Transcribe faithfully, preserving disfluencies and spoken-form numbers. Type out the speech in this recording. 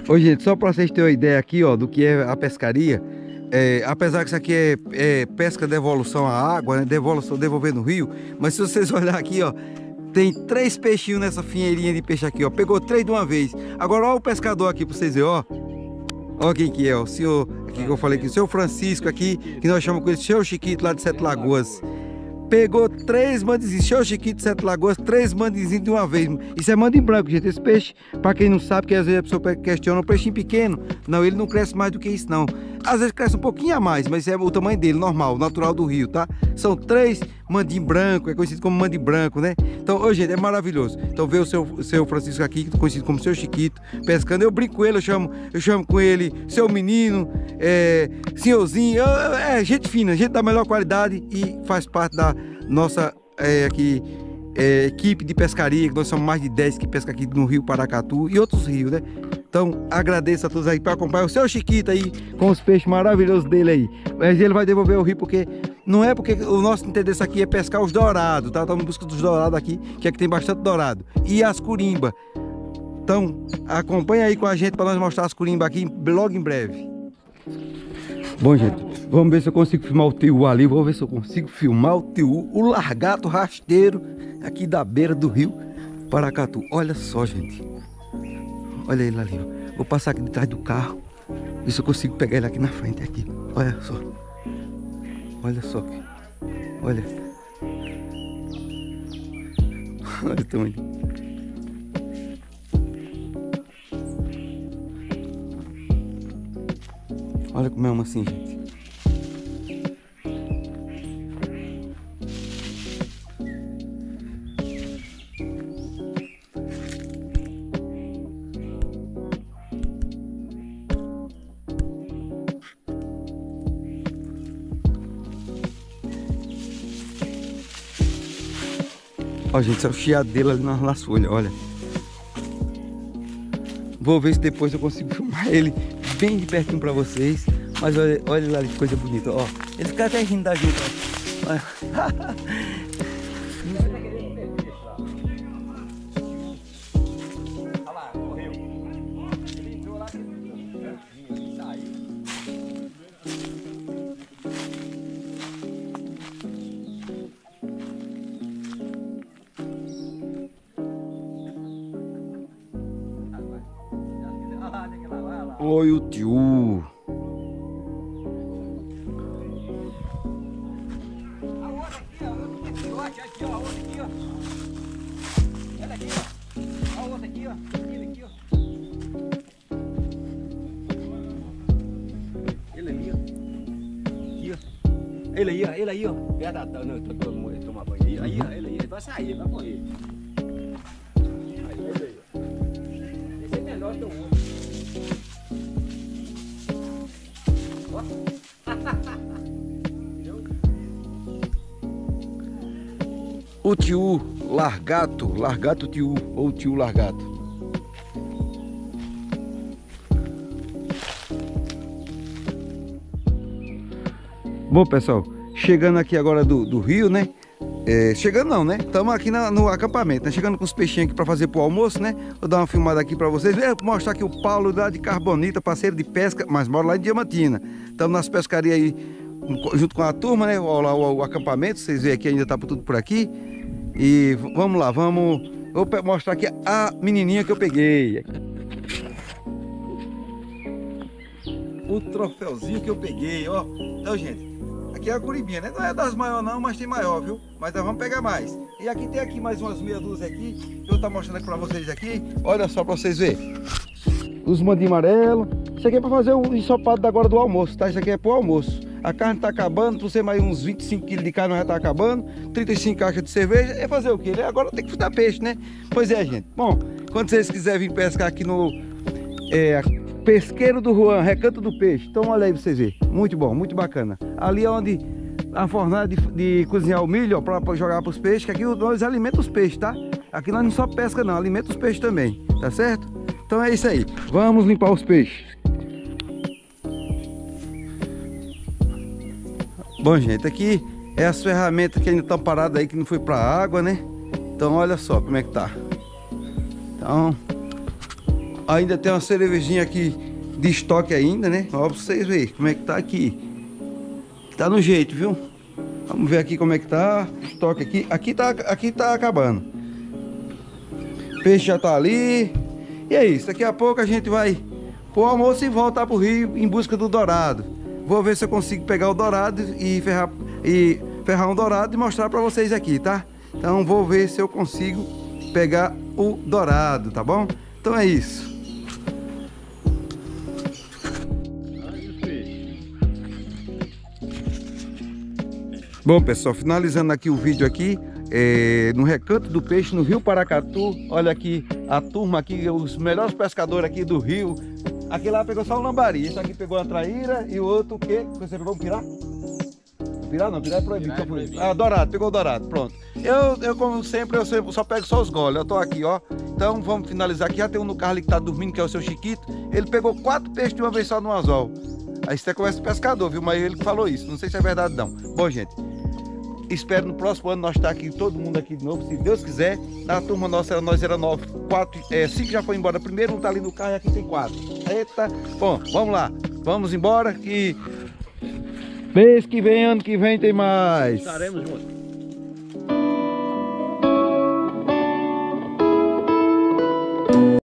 Ô, gente, só para vocês terem uma ideia aqui, ó, do que é a pescaria. É, apesar que isso aqui é, é pesca de devolução à água, né? Devolução, devolver no rio. Mas se vocês olharem aqui, ó, tem três peixinhos nessa finheirinha de peixe aqui, ó. Pegou três de uma vez. Agora, ó o pescador aqui para vocês verem, ó. Ó quem que é, ó. O senhor, aqui que eu falei aqui, o senhor Francisco aqui, que nós chamamos com ele, senhor Chiquito, lá de Sete Lagoas. Pegou três mandezinhos, senhor Chiquito de Sete Lagoas, três mandezinhos de uma vez. Isso é mande branco, gente. Esse peixe, para quem não sabe, que às vezes a pessoa questiona, um peixinho pequeno. Não, ele não cresce mais do que isso, não. Às vezes cresce um pouquinho a mais, mas é o tamanho dele, normal, natural do rio, tá? São três mandim branco, é conhecido como mandim branco, né? Então, ô, gente, é maravilhoso. Então, ver o seu, o seu Francisco aqui, conhecido como seu Chiquito, pescando. Eu brinco com ele, eu chamo, eu chamo com ele seu menino, é, senhorzinho. É, é gente fina, gente da melhor qualidade e faz parte da nossa é, aqui, é, equipe de pescaria, que nós somos mais de dez que pesca aqui no Rio Paracatu e outros rios, né? Então, agradeço a todos aí para acompanhar o seu Chiquito aí com os peixes maravilhosos dele aí. Mas ele vai devolver o rio porque não é porque o nosso interesse aqui é pescar os dourados, tá? Estamos em busca dos dourados aqui, que aqui tem bastante dourado. E as curimbas. Então, acompanha aí com a gente para nós mostrar as curimbas aqui logo em breve. Bom, gente, vamos ver se eu consigo filmar o Tiu ali. Vou ver se eu consigo filmar o Tiu, o largato rasteiro aqui da beira do rio Paracatu. Olha só, gente. Olha ele ali, ó. Vou passar aqui de trás do carro. Ver se eu consigo pegar ele aqui na frente, aqui. Olha só. Olha só. Olha. Olha o tamanho. Olha como é uma assim, gente. Ó, gente, é o chiado dele ali nas, nas folhas, olha. Vou ver se depois eu consigo filmar ele bem de pertinho pra vocês. Mas olha, olha lá que coisa bonita, ó. Ele fica até rindo da gente, ó. Olha. Oi, o Tiu. A outra aqui, ó, outra filhote, aqui, ó, a outra aqui, ó. Olha aqui, ó. A outra aqui, ó. Ele aqui, ó. Ele ali, ó. Aqui, ó. Ele aí, ó. Ele aí, ó. Verdade, não, eu tô tomando tomar banho aí. Aí, ó, ele aí. Ele vai sair, ele vai correr. Aí, ele aí, ó. Esse é melhor que o outro. O Tiu largato, largato Tiu, ou Tiu largato. Bom, pessoal, chegando aqui agora do, do rio, né? É, chegando não, né? Estamos aqui na, no acampamento, né? Chegando com os peixinhos aqui para fazer pro almoço, né? Vou dar uma filmada aqui para vocês. Vou mostrar aqui o Paulo lá de Carbonita, parceiro de pesca, mas mora lá em Diamantina. Estamos nas pescarias aí, junto com a turma, né? Olha lá o, o acampamento, vocês veem aqui, ainda tá tudo por aqui. E vamos lá, vamos... Vou mostrar aqui a menininha que eu peguei. O troféuzinho que eu peguei, ó. Então, gente, aqui é a curibinha, né? Não é das maiores não, mas tem maior, viu? Mas nós vamos pegar mais. E aqui tem aqui mais umas meia dúzia aqui, que eu vou estar mostrando aqui pra vocês aqui. Olha só pra vocês verem. Os mandinhos amarelos. Isso aqui é pra fazer o ensopado agora do almoço, tá? Isso aqui é pro almoço. A carne tá acabando, por ser mais uns vinte e cinco quilos de carne já tá acabando, trinta e cinco caixas de cerveja, é fazer o quê? Agora tem que fritar peixe, né? Pois é, gente. Bom, quando vocês quiserem vir pescar aqui no é, Pesqueiro do Juan, Recanto do Peixe, então olha aí pra vocês verem. Muito bom, muito bacana. Ali é onde a fornalha de, de cozinhar o milho, ó, pra, pra jogar pros peixes, que aqui nós alimentamos os peixes, tá? Aqui nós não só pesca não, alimenta os peixes também, tá certo? Então é isso aí, vamos limpar os peixes. Bom, gente, aqui é as ferramentas que ainda estão paradas aí, que não foi para água, né? Então olha só como é que tá. Então Ainda tem uma cervejinha aqui de estoque ainda, né? Ó, pra vocês verem como é que tá aqui. Tá no jeito, viu? Vamos ver aqui como é que tá. Estoque aqui. Aqui tá, aqui tá acabando. O peixe já tá ali. E é isso. Daqui a pouco a gente vai pro almoço e voltar pro rio em busca do dourado. Vou ver se eu consigo pegar o dourado e ferrar, e ferrar um dourado e mostrar pra vocês aqui, tá? Então vou ver se eu consigo pegar o dourado, tá bom? Então é isso. Bom, pessoal, finalizando aqui o vídeo aqui, é, no Recanto do Peixe, no Rio Paracatu. Olha aqui a turma aqui, os melhores pescadores aqui do rio. Aquele lá pegou só um lambari, esse aqui pegou uma traíra e o outro o quê? Você pegou um pirá? Pirá não, pirá é proibido. Pirá é proibido. Ah, dourado, pegou o dourado, pronto. Eu, eu como sempre, eu sempre, só pego só os goles, eu tô aqui, ó. Então vamos finalizar aqui, já tem um no carro ali que tá dormindo, que é o seu Chiquito. Ele pegou quatro peixes de uma vez só no anzol. Aí você conhece o pescador, viu? Mas ele que falou isso, não sei se é verdade não. Bom, gente, espero no próximo ano nós estar aqui, todo mundo aqui de novo, se Deus quiser. Na turma nossa, nós era nove, quatro, é, cinco já foi embora primeiro, um tá ali no carro e aqui tem quatro. Eita, bom, vamos lá, vamos embora que mês que vem, ano que vem tem mais. Estaremos juntos.